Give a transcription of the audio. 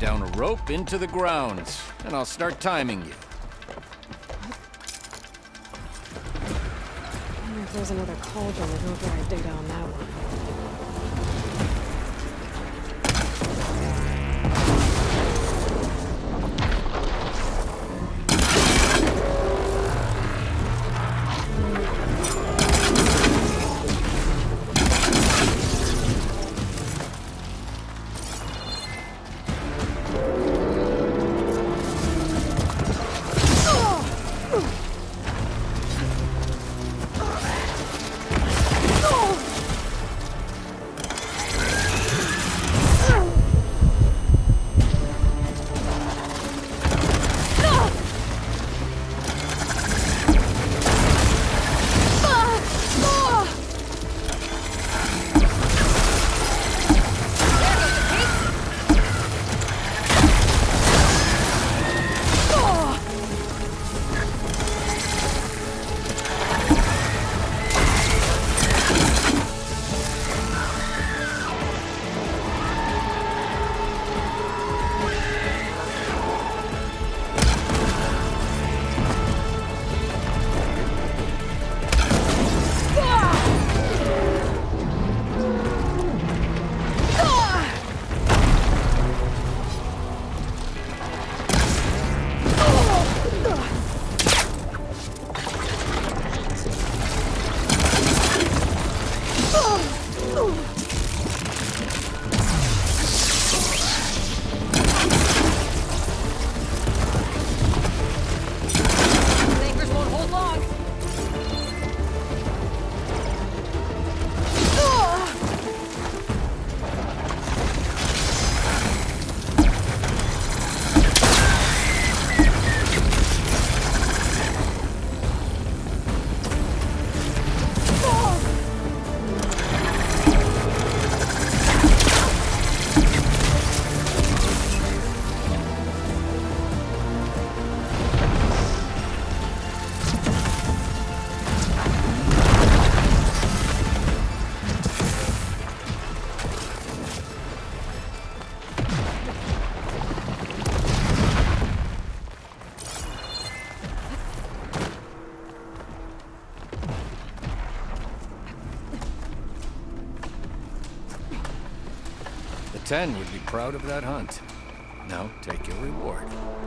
down a rope into the grounds, and I'll start timing you. I wonder if there's another cauldron and how far I dig down that one. The 10 would be proud of that hunt. Now, take your reward.